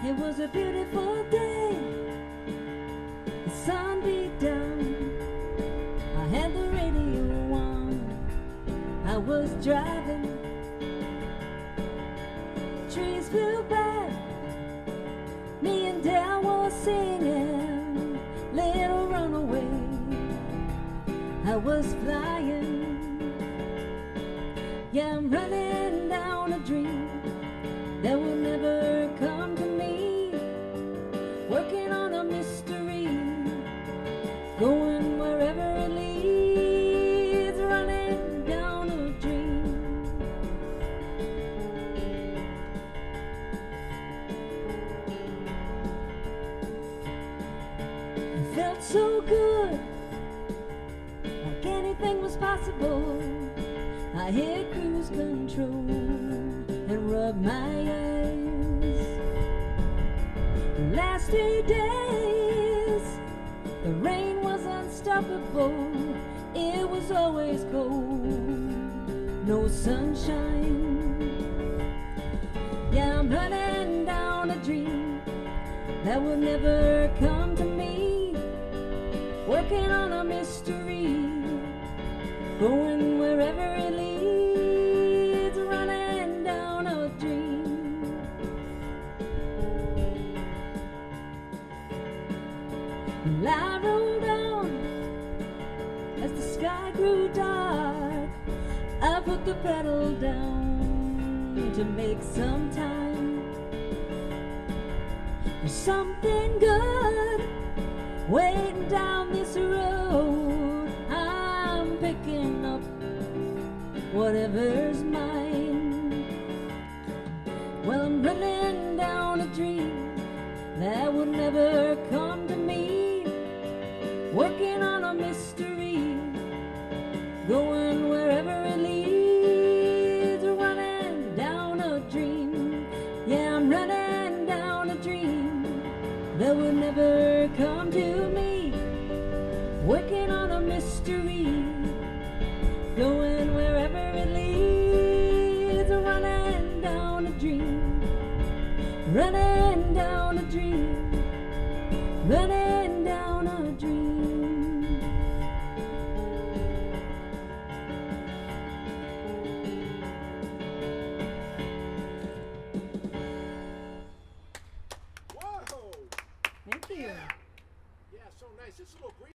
It was a beautiful day. The sun beat down. I had the radio on. I was driving. Trees flew by. Me and Dad was singing Little Runaway. I was flying. Yeah, I'm running down a dream that will never come to me. Working on a mystery, going wherever it leads. Running down a dream. It felt so good, like anything was possible. I hit cruise control and rubbed my eyes. The last 3 days, the rain was unstoppable. It was always cold, no sunshine. Yeah, I'm running down a dream that will never come to me. Working on a mystery, going wherever it leads. Running down a dream. Well, I rolled on as the sky grew dark. I put the pedal down to make some time. There's something good waiting down this road. I'm picking up whatever's mine. Well, I'm running down a dream that will never come to me. Working on a mystery, going wherever it leads. Running down a dream. Yeah, I'm running down a dream that will never come to me. Working on a mystery, going wherever it leads. Running down a dream. Running down a dream. Running down a dream. Whoa! Thank you. Yeah, so nice. This little green